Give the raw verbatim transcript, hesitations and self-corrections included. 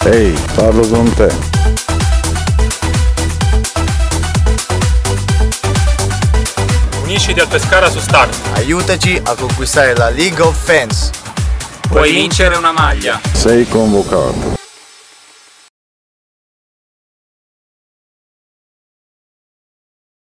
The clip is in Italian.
Ehi, parlo con te. Unisciti al Pescara su Start. Aiutaci a conquistare la League of Fans. Puoi vincere una maglia. Sei convocato.